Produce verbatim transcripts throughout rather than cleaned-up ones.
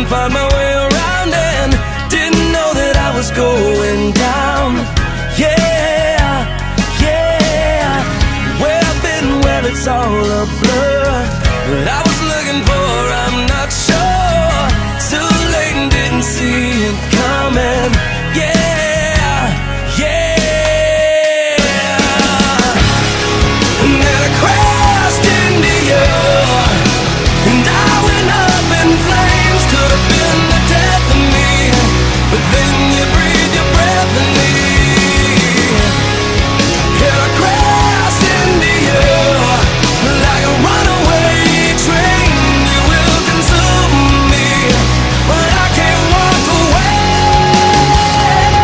couldn't find my way around and didn't know that I was going down. Yeah, yeah. Where I've been, well, it's all a blur. What I was looking for, I'm not sure. Too late and didn't see it coming. Yeah, yeah. And then I crashed into you, and I went up in flames. Could have been the death of me, but then you breathed your breath in me. And I crashed into you like a runaway train. You will consume me, but I can't walk away.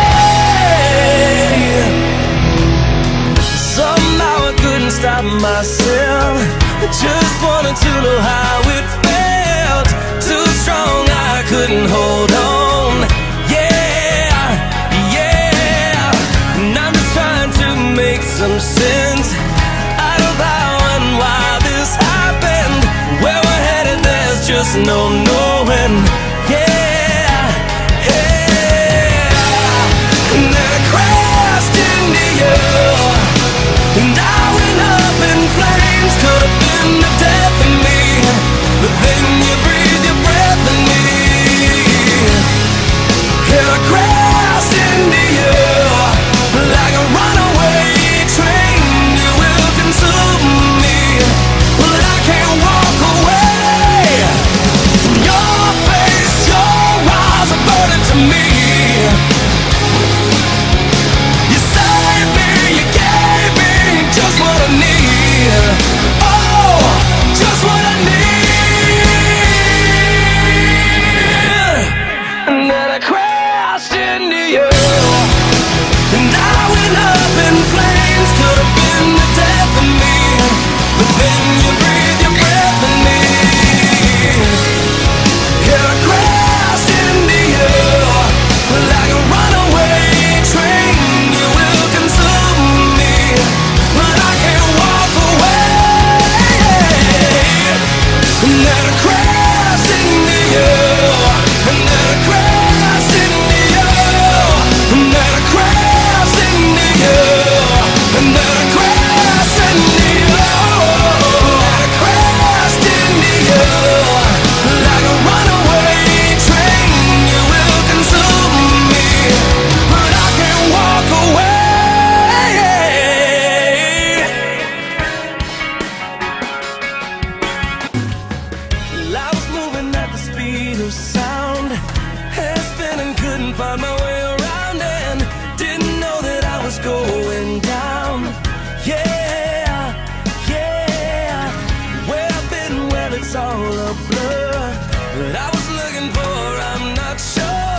Somehow I couldn't stop myself. I just wanted to know how it felt. Too strong, I couldn't hold on. Yeah, yeah. And I'm just trying to make some sense out of how and why this happened. Where we're headed, there's just no knowing. Yeah, yeah. And then I crashed into you, and I went up in flames. Could have been the death of me, but then you breathed your breath in me. And I crashed into you like a runaway train. You will consume me, but I can't walk away from your face. Your eyes are burning to me. You saved me, you gave me just what I need. Oh, just what I need. And then I crashed into you, and I went up in flames. Could have been the death of me, but then you breathed your breath in me. And I crashed into you like a runaway train. You will consume me, but I can't walk away. And then I crashed into you, and then I crashed into you, and then I crashed into you, and then I crashed into you, and I crashed into you like a runaway train. You will consume me, but I can't walk away. Well, I was moving at the speed of sound, head spinning, couldn't find my way around and didn't know that I was going down. Yeah, yeah. Where I've been, well, it's all a blur. What I was looking for, I'm not sure.